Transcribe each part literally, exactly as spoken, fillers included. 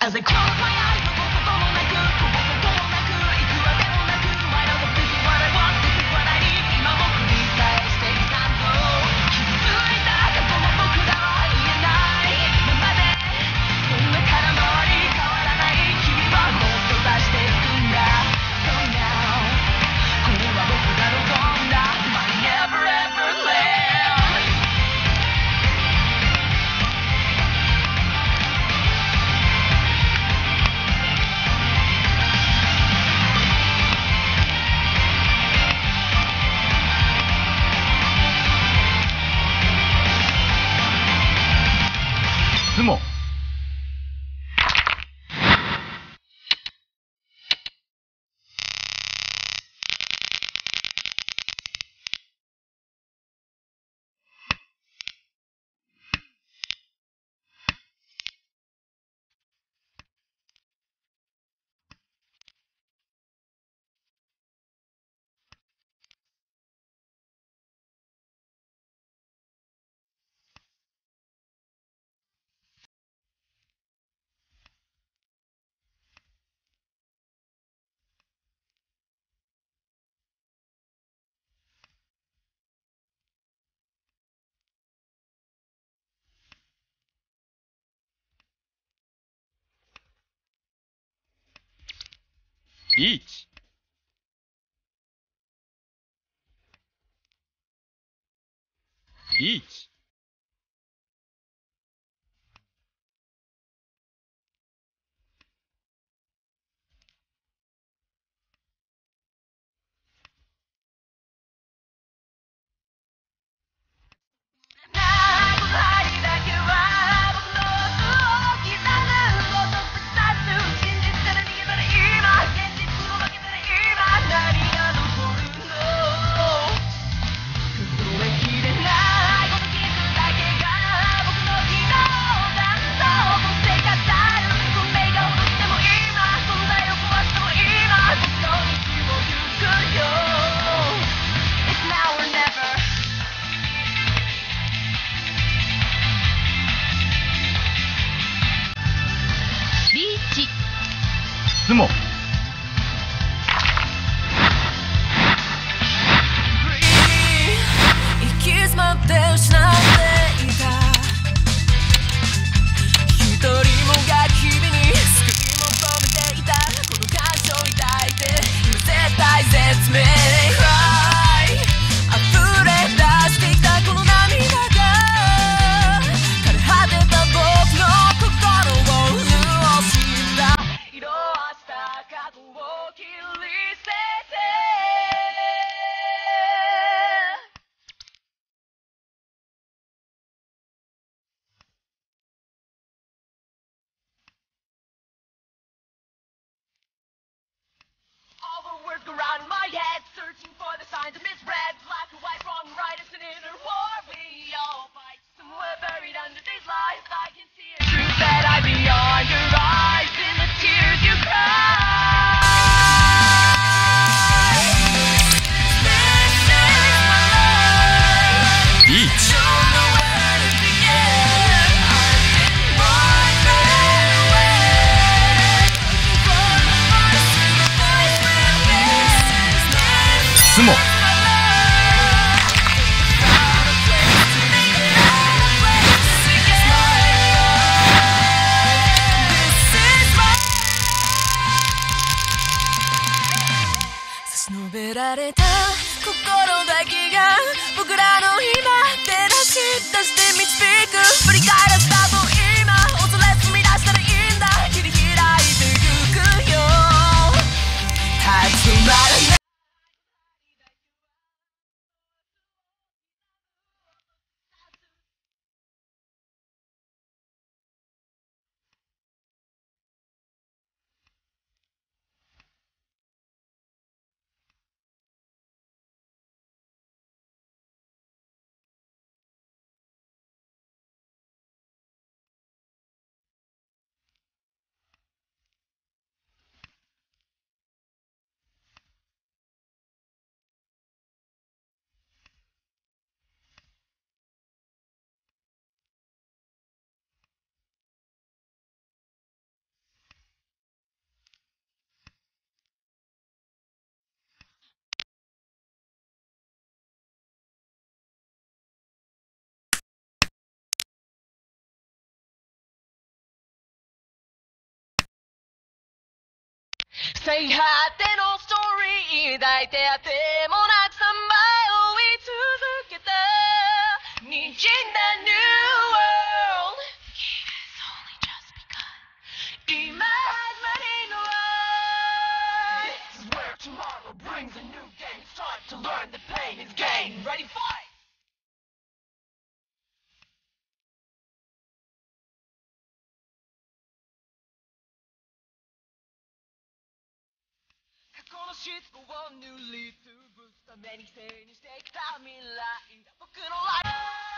リーチ。リーチ。 スモ。 行き詰まって失っていた一人もが君に救い求めていたこの感情に抱いて今絶対絶命溢れ出していたこの涙が枯れ果てた僕の心を潤した色あした過去を切り捨ててAll the words go round in my head, searching for the signs of misread. Black and white, wrong and right, it's an inner war. We all fight somewhere buried under these lies. I can see a truth that I beyond your eyes in the tears you cry. This is my life. リーチ。 Don't know where to begin. I've been wandering away, looking for the voice in the voice within. スモ。 差し伸べられた心だけが僕らの今照らし出して導く振り返らずだと今恐れず見出したらいいんだ切り開いてゆくよ立ち止まらない最果てのストーリー抱いてあてもなくさんばい追い続けた滲んだ New World Game has only just begun 今始まりの愛 This is where tomorrow brings a new game It's time to learn the pain is gain Ready, fight! このシスコを塗りつぶすために背にしてきた未来僕のライ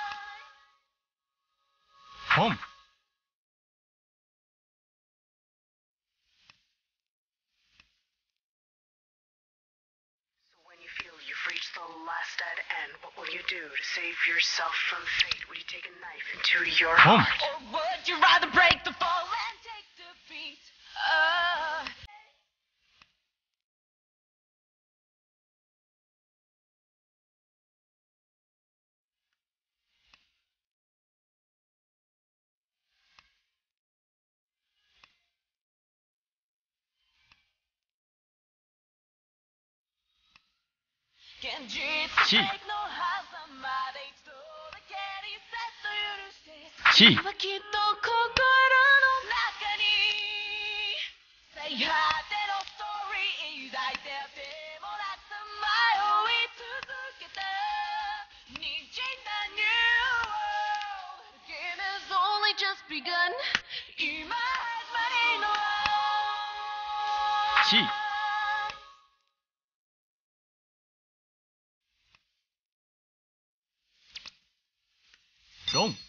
フ本 So when you feel you've reached the last dead end, what will you do to save yourself from fate? Will you take a knife into your Home. heart? Or would you rather break the fall and take defeat? Uh... C C はきっと心の中に最果てのストーリー抱いてあてもなくさまよい続けた滲んだ New World The game has only just begun 今始まりの C ロン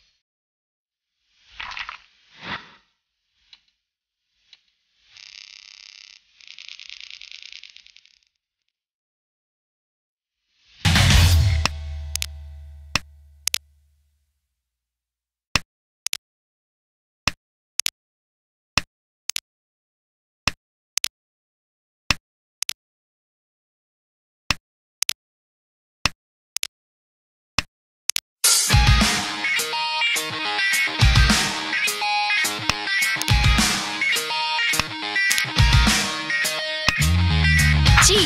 G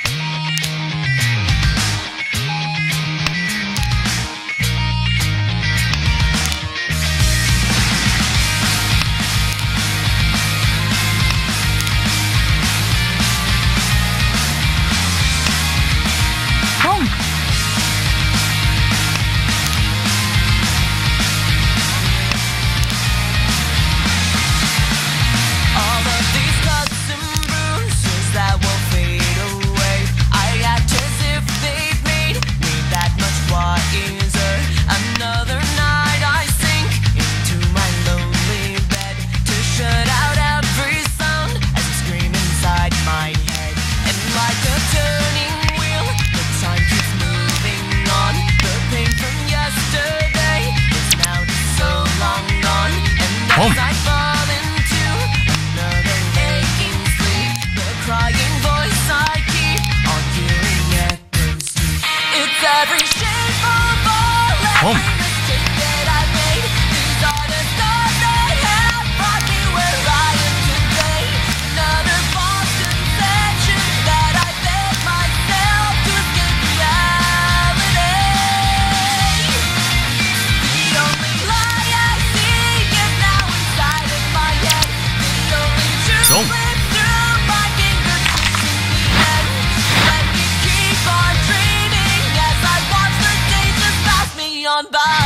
Home All of these cuts and bruises that will fade away I act as if they've made me that much wiser Another night I sink into my lonely bed To shut out every sound as I scream inside my head And like a turning wheel, the time keeps moving on The pain from yesterday is now just so long gone And Home. as I fall into another aching sleep The crying voice I keep on hearing echoes deep It's every shape of all, Home. every mistake that I made These are the scars that have brought me where I am today Another false conception that I fed myself to escape reality The only lie I see is now inside of my head The only truth Don't. slips through my fingertips in the end Let me keep on dreaming as I watch the days just pass me on by